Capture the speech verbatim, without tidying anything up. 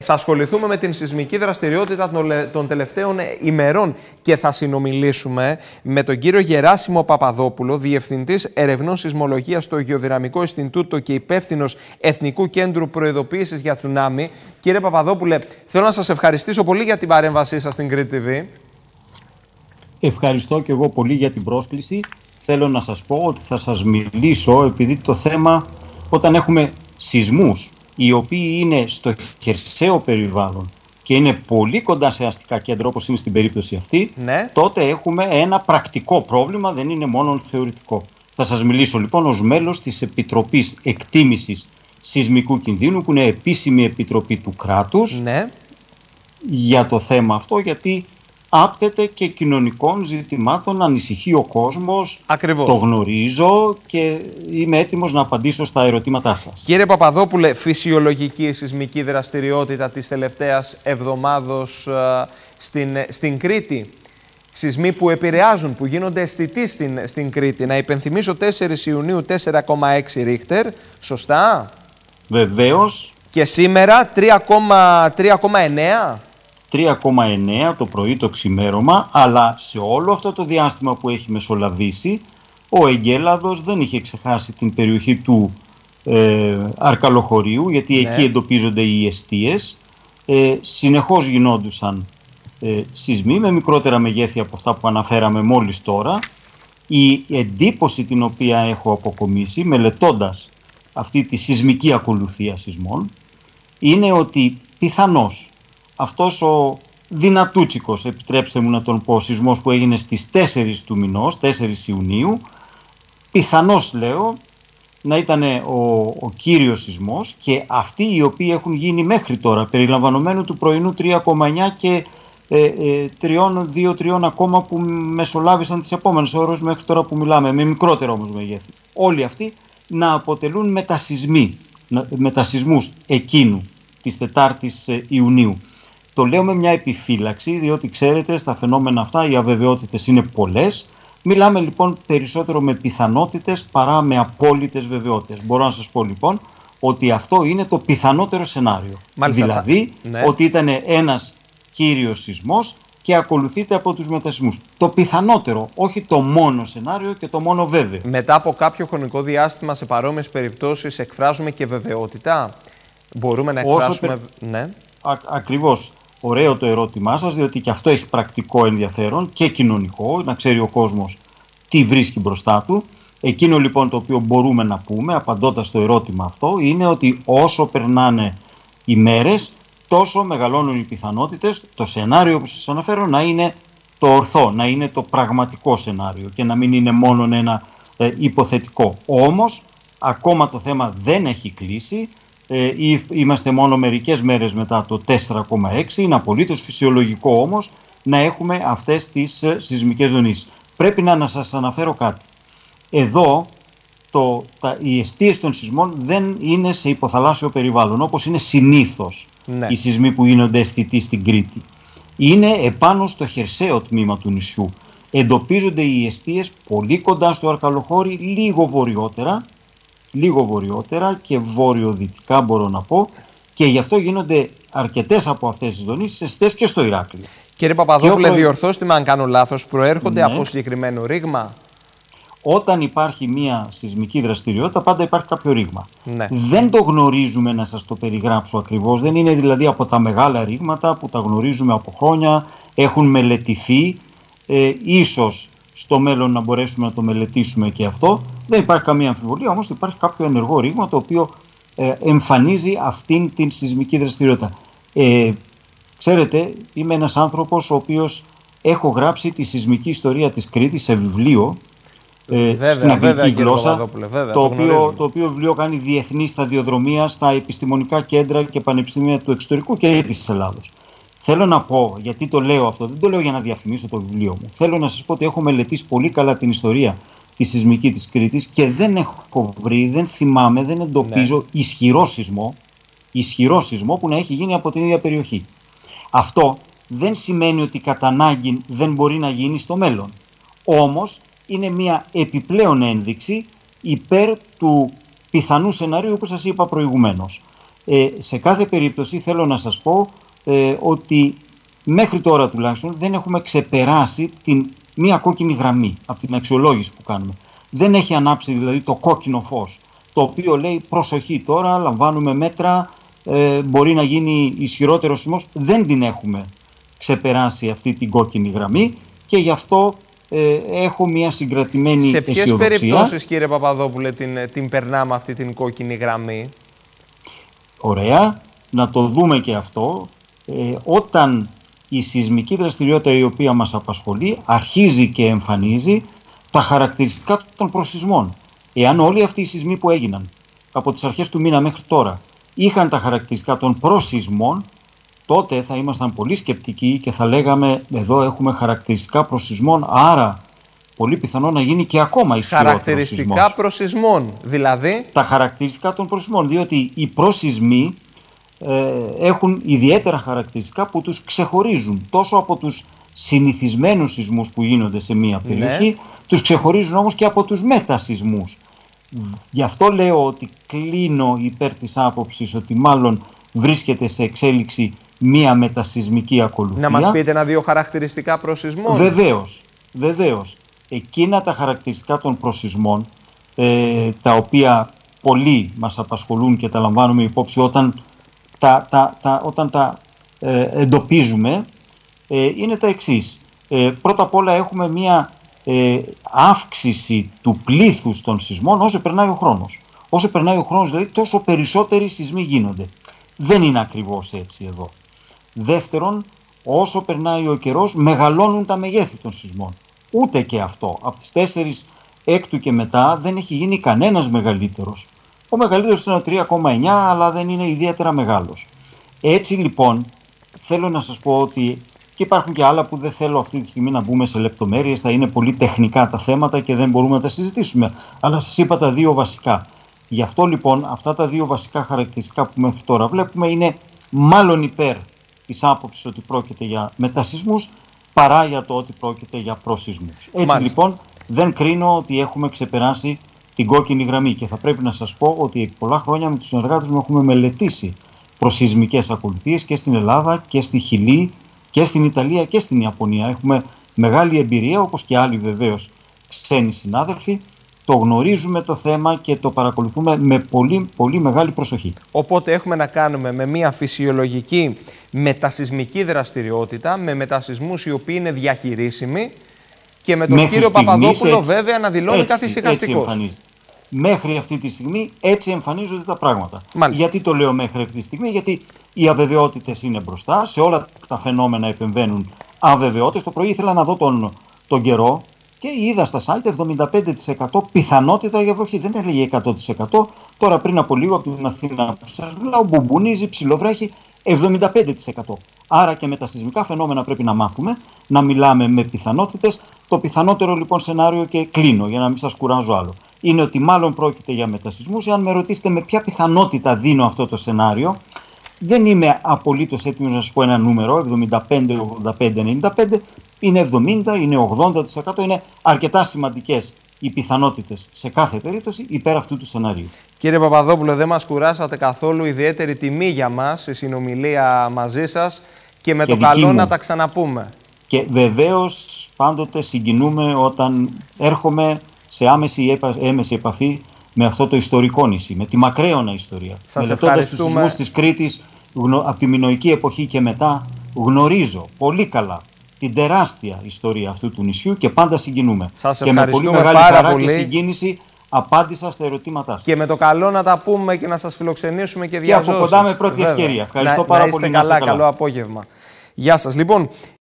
θα ασχοληθούμε με την σεισμική δραστηριότητα των τελευταίων ημερών και θα συνομιλήσουμε με τον κύριο Γεράσιμο Παπαδόπουλο, Διευθυντής Ερευνών Σεισμολογίας στο Γεωδυναμικό Ινστιτούτο και υπεύθυνος Εθνικού Κέντρου Προειδοποίησης για Τσουνάμι. Κύριε Παπαδόπουλε, θέλω να σας ευχαριστήσω πολύ για την παρέμβασή σας στην Κρήτη τι βι. Ευχαριστώ και εγώ πολύ για την πρόσκληση. Θέλω να σας πω ότι θα σας μιλήσω επειδή το θέμα όταν έχουμε σεισμούς οι οποίοι είναι στο χερσαίο περιβάλλον και είναι πολύ κοντά σε αστικά κέντρα όπως είναι στην περίπτωση αυτή, ναι. τότε έχουμε ένα πρακτικό πρόβλημα, δεν είναι μόνο θεωρητικό. Θα σας μιλήσω λοιπόν ως μέλος της Επιτροπής Εκτίμησης Σεισμικού Κινδύνου, που είναι επίσημη επιτροπή του κράτους, ναι. για το θέμα αυτό, γιατί άπτεται και κοινωνικών ζητημάτων, ανησυχεί ο κόσμος. Ακριβώς. Το γνωρίζω και είμαι έτοιμος να απαντήσω στα ερωτήματά σας. Κύριε Παπαδόπουλε, φυσιολογική σεισμική δραστηριότητα της τελευταίας εβδομάδος uh, στην, στην Κρήτη. Σεισμοί που επηρεάζουν, που γίνονται αισθητοί στην, στην Κρήτη. Να υπενθυμίσω τέσσερις Ιουνίου τέσσερα κόμμα έξι Ρίχτερ, σωστά? Βεβαίως. Και σήμερα τρία κόμμα εννέα. τρία κόμμα εννέα το πρωί το ξημέρωμα, αλλά σε όλο αυτό το διάστημα που έχει μεσολαβήσει, ο Εγκέλαδος δεν είχε ξεχάσει την περιοχή του ε, Αρκαλοχωρίου, γιατί ναι. εκεί εντοπίζονται οι εστίες. Ε, συνεχώς γινόντουσαν ε, σεισμοί με μικρότερα μεγέθη από αυτά που αναφέραμε μόλις τώρα. Η εντύπωση την οποία έχω αποκομίσει μελετώντας αυτή τη σεισμική ακολουθία σεισμών είναι ότι πιθανώς αυτός ο δυνατούτσικος, επιτρέψτε μου να τον πω, σεισμός που έγινε στις τέσσερις του μηνός, τέσσερις Ιουνίου, πιθανώς λέω να ήταν ο, ο κύριος σεισμός, και αυτοί οι οποίοι έχουν γίνει μέχρι τώρα, περιλαμβανομένου του πρωινού τρία κόμμα εννέα και ε, ε, δύο τρία ακόμα που μεσολάβησαν τις επόμενες ώρες μέχρι τώρα που μιλάμε, με μικρότερα όμως μεγέθη. Όλοι αυτοί να αποτελούν μετασεισμοί, μετασεισμούς εκείνου της τετάρτης Ιουνίου. Το λέω με μια επιφύλαξη, διότι ξέρετε στα φαινόμενα αυτά οι αβεβαιότητες είναι πολλές. Μιλάμε λοιπόν περισσότερο με πιθανότητες παρά με απόλυτες βεβαιότητες. Μπορώ να σας πω λοιπόν ότι αυτό είναι το πιθανότερο σενάριο. Μάλιστα, δηλαδή θα... ναι. ότι ήταν ένας κύριος σεισμός και ακολουθείται από τους μετασεισμούς. Το πιθανότερο, όχι το μόνο σενάριο και το μόνο βέβαιο. Μετά από κάποιο χρονικό διάστημα σε παρόμοιες περιπτώσεις εκφράζουμε και βεβαιότητα. Μπορούμε να εκφράσουμε... Περ... Ναι. Α, ακριβώς. Ωραίο το ερώτημά σας, διότι και αυτό έχει πρακτικό ενδιαφέρον και κοινωνικό, να ξέρει ο κόσμος τι βρίσκει μπροστά του. Εκείνο λοιπόν το οποίο μπορούμε να πούμε, απαντώντας στο ερώτημα αυτό, είναι ότι όσο περνάνε οι μέρες, τόσο μεγαλώνουν οι πιθανότητες το σενάριο που σας αναφέρω να είναι το ορθό, να είναι το πραγματικό σενάριο και να μην είναι μόνο ένα ε, υποθετικό. Όμως, ακόμα το θέμα δεν έχει κλείσει. Ε, είμαστε μόνο μερικές μέρες μετά το τέσσερα κόμμα έξι. Είναι απολύτως φυσιολογικό όμως να έχουμε αυτές τις ε, σεισμικές δονήσεις. Πρέπει να, να σας αναφέρω κάτι. Εδώ το, τα, οι εστίες των σεισμών δεν είναι σε υποθαλάσσιο περιβάλλον, όπως είναι συνήθως ναι. οι σεισμοί που γίνονται αισθητοί στην Κρήτη. Είναι επάνω στο χερσαίο τμήμα του νησιού. Εντοπίζονται οι εστίες πολύ κοντά στο Αρκαλοχώρι, λίγο βορειότερα. λίγο βορειότερα και βορειοδυτικά μπορώ να πω, και γι' αυτό γίνονται αρκετές από αυτές τις δονήσεις αισθητές και στο Ηράκλειο. Κύριε Παπαδόπουλε, προ... διορθώστε με αν κάνω λάθος, προέρχονται ναι. από συγκεκριμένο ρήγμα? Όταν υπάρχει μια σεισμική δραστηριότητα πάντα υπάρχει κάποιο ρήγμα. Ναι. Δεν το γνωρίζουμε, να σας το περιγράψω ακριβώς, δεν είναι δηλαδή από τα μεγάλα ρήγματα που τα γνωρίζουμε από χρόνια, έχουν μελετηθεί, ε, ίσως στο μέλλον να μπορέσουμε να το μελετήσουμε και αυτό. Δεν υπάρχει καμία αμφιβολία, όμως υπάρχει κάποιο ενεργό ρήγμα το οποίο ε, εμφανίζει αυτήν την σεισμική δραστηριότητα. Ε, ξέρετε, είμαι ένας άνθρωπος ο οποίος έχω γράψει τη σεισμική ιστορία της Κρήτης σε βιβλίο, ε, βέβαια, στην αγγλική βέβαια, γλώσσα, βέβαια, το, το, οποίο, το οποίο βιβλίο κάνει διεθνή σταδιοδρομία στα επιστημονικά κέντρα και πανεπιστήμια του εξωτερικού και της Ελλάδος. Θέλω να πω, γιατί το λέω αυτό, δεν το λέω για να διαφημίσω το βιβλίο μου. Θέλω να σας πω ότι έχω μελετήσει πολύ καλά την ιστορία τη σεισμική της Κρήτης και δεν έχω βρει, δεν θυμάμαι, δεν εντοπίζω ναι. ισχυρό σεισμό, ισχυρό σεισμό που να έχει γίνει από την ίδια περιοχή. Αυτό δεν σημαίνει ότι κατά ανάγκη δεν μπορεί να γίνει στο μέλλον. Όμως είναι μια επιπλέον ένδειξη υπέρ του πιθανού σενάριου που σας είπα προηγουμένως. Ε, σε κάθε περίπτωση θέλω να σας πω ε, ότι μέχρι τώρα τουλάχιστον δεν έχουμε ξεπεράσει την μία κόκκινη γραμμή από την αξιολόγηση που κάνουμε. Δεν έχει ανάψει δηλαδή το κόκκινο φως, το οποίο λέει προσοχή τώρα, λαμβάνουμε μέτρα, ε, μπορεί να γίνει ισχυρότερος σεισμός. Δεν την έχουμε ξεπεράσει αυτή την κόκκινη γραμμή και γι' αυτό ε, έχω μια συγκρατημένη αισιοδοξία. Σε ποιες περιπτώσεις, κύριε Παπαδόπουλε, την, την περνάμε αυτή την κόκκινη γραμμή? Ωραία, να το δούμε και αυτό. Ε, όταν η σεισμική δραστηριότητα η οποία μας απασχολεί αρχίζει και εμφανίζει τα χαρακτηριστικά των προσεισμών. Εάν όλοι αυτοί οι σεισμοί που έγιναν από τις αρχές του μήνα μέχρι τώρα είχαν τα χαρακτηριστικά των προσεισμών, τότε θα ήμασταν πολύ σκεπτικοί και θα λέγαμε εδώ έχουμε χαρακτηριστικά προσεισμών, άρα πολύ πιθανό να γίνει και ακόμα ισχυρότερο χαρακτηριστικά σεισμός. προσεισμών, δηλαδή. Τα χαρακτηριστικά των προσεισμών, διότι οι προσεισμοί ε, έχουν ιδιαίτερα χαρακτηριστικά που τους ξεχωρίζουν τόσο από τους συνηθισμένους σεισμούς που γίνονται σε μία περιοχή, ναι. τους ξεχωρίζουν όμως και από τους μετασεισμούς. Γι' αυτό λέω ότι κλείνω υπέρ της άποψης ότι μάλλον βρίσκεται σε εξέλιξη μία μετασεισμική ακολουθία. Να μας πείτε ένα-δύο χαρακτηριστικά προσεισμών. Βεβαίως, βεβαίως. Εκείνα τα χαρακτηριστικά των προσεισμών, ε, τα οποία πολλοί μας απασχολούν και τα λαμβάνουμε υπόψη όταν τα, τα, τα, όταν τα ε, εντοπίζουμε, ε, είναι τα εξής. Ε, πρώτα απ' όλα έχουμε μία ε, αύξηση του πλήθους των σεισμών όσο περνάει ο χρόνος. Όσο περνάει ο χρόνος, δηλαδή, τόσο περισσότεροι σεισμοί γίνονται. Δεν είναι ακριβώς έτσι εδώ. Δεύτερον, όσο περνάει ο καιρός, μεγαλώνουν τα μεγέθη των σεισμών. Ούτε και αυτό. Από τις τέσσερις έκτου και μετά δεν έχει γίνει κανένας μεγαλύτερος. Ο μεγαλύτερος είναι ο τρία κόμμα εννιά, αλλά δεν είναι ιδιαίτερα μεγάλος. Έτσι λοιπόν, θέλω να σας πω ότι και υπάρχουν και άλλα που δεν θέλω αυτή τη στιγμή να μπούμε σε λεπτομέρειες, θα είναι πολύ τεχνικά τα θέματα και δεν μπορούμε να τα συζητήσουμε. Αλλά σας είπα τα δύο βασικά. Γι' αυτό λοιπόν αυτά τα δύο βασικά χαρακτηριστικά που μέχρι τώρα βλέπουμε είναι μάλλον υπέρ της άποψης ότι πρόκειται για μετασεισμούς παρά για το ότι πρόκειται για προσεισμούς. Έτσι Μάλιστα. λοιπόν δεν κρίνω ότι έχουμε ξεπεράσει την κόκκινη γραμμή και θα πρέπει να σας πω ότι επί πολλά χρόνια με τους συνεργάτες μου έχουμε μελετήσει προσεισμικές ακολουθίες και στην Ελλάδα και στη Χιλή και στην Ιταλία και στην Ιαπωνία. Έχουμε μεγάλη εμπειρία, όπως και άλλοι βεβαίως ξένοι συνάδελφοι. Το γνωρίζουμε το θέμα και το παρακολουθούμε με πολύ, πολύ μεγάλη προσοχή. Οπότε έχουμε να κάνουμε με μια φυσιολογική μετασεισμική δραστηριότητα, με μετασεισμούς οι οποίοι είναι διαχειρίσιμοι και με τον Μέχρι κύριο Παπαδόπουλο έτσι, βέβαια να δηλώνει καθησυχαστικός. Μέχρι αυτή τη στιγμή έτσι εμφανίζονται τα πράγματα. Μάλιστα. Γιατί το λέω μέχρι αυτή τη στιγμή? Γιατί οι αβεβαιότητες είναι μπροστά, σε όλα τα φαινόμενα επεμβαίνουν αβεβαιότητες. Το πρωί ήθελα να δω τον, τον καιρό και είδα στα site εβδομήντα πέντε τοις εκατό πιθανότητα για βροχή. Δεν έλεγε εκατό τοις εκατό. Τώρα πριν από λίγο από την Αθήνα που σας μιλάω, μπουμπουνίζει, ψιλοβρέχει, εβδομήντα πέντε τοις εκατό. Άρα και με τα σεισμικά φαινόμενα πρέπει να μάθουμε να μιλάμε με πιθανότητες. Το πιθανότερο λοιπόν σενάριο, και κλείνω για να μην σας κουράζω άλλο, είναι ότι μάλλον πρόκειται για μετασεισμούς. Εάν με ρωτήσετε με ποια πιθανότητα δίνω αυτό το σενάριο, δεν είμαι απολύτως έτοιμος να σας πω ένα νούμερο, εβδομήντα πέντε, ογδόντα πέντε, ενενήντα πέντε, είναι εβδομήντα, είναι ογδόντα τοις εκατό, είναι αρκετά σημαντικές οι πιθανότητες σε κάθε περίπτωση υπέρ αυτού του σενάριου. Κύριε Παπαδόπουλο, δεν μας κουράσατε καθόλου, ιδιαίτερη τιμή για μας η συνομιλία μαζί σας και με και το καλό μου. να τα ξαναπούμε. Και βεβαίως πάντοτε συγκινούμε όταν έρχομαι σε άμεση, επα... έμεση επαφή με αυτό το ιστορικό νησί, με τη μακραίωνα ιστορία. Μελετώντας τους σεισμούς της Κρήτης γνω... από τη μινωική εποχή και μετά, γνωρίζω πολύ καλά την τεράστια ιστορία αυτού του νησιού και πάντα συγκινούμε. Σας και με πολύ μεγάλη χαρά πολύ. και συγκίνηση απάντησα στα ερωτήματά σας. Και με το καλό να τα πούμε και να σας φιλοξενήσουμε και διαζώσεις. Και από κοντά με πρώτη Βέβαια. ευκαιρία. Ευχαριστώ να, πάρα να πολύ. Καλά, καλά. Καλό απόγευμα. Γεια σας. Λοιπόν,